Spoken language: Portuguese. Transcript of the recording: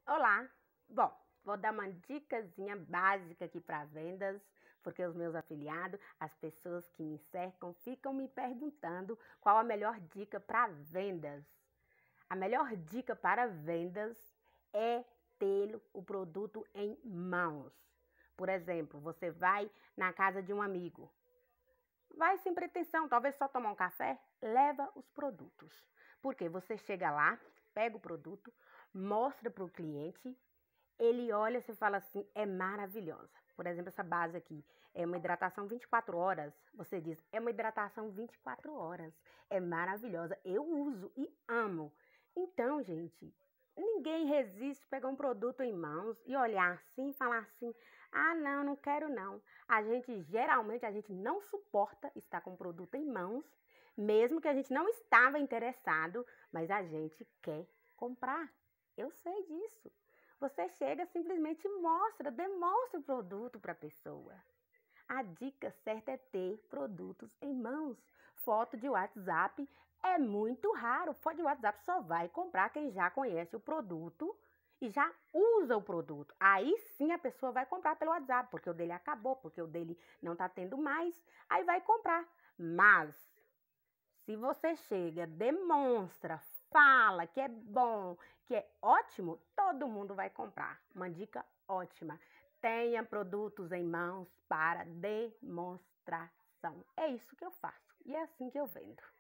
Olá! Bom, vou dar uma dicasinha básica aqui para vendas, porque os meus afiliados, as pessoas que me cercam, ficam me perguntando qual a melhor dica para vendas. A melhor dica para vendas é ter o produto em mãos. Por exemplo, você vai na casa de um amigo, vai sem pretensão, talvez só tomar um café, leva os produtos. Porque você chega lá, pega o produto, mostra para o cliente, ele olha e fala assim, é maravilhosa. Por exemplo, essa base aqui é uma hidratação 24 horas. Você diz, é uma hidratação 24 horas. É maravilhosa. Eu uso e amo. Então, gente, ninguém resiste pegar um produto em mãos e olhar assim e falar assim, ah, não, não quero não. Geralmente, a gente não suporta estar com o produto em mãos, mesmo que a gente não estava interessado, mas a gente quer comprar. Eu sei disso. Você chega, simplesmente demonstra o produto para a pessoa. A dica certa é ter produtos em mãos. Foto de WhatsApp é muito raro. Foto de WhatsApp só vai comprar quem já conhece o produto e já usa o produto. Aí sim a pessoa vai comprar pelo WhatsApp, porque o dele acabou, porque o dele não está tendo mais. Aí vai comprar. Mas se você chega, demonstra, fala que é bom, que é ótimo, todo mundo vai comprar. Uma dica ótima. Tenha produtos em mãos para demonstração. É isso que eu faço e é assim que eu vendo.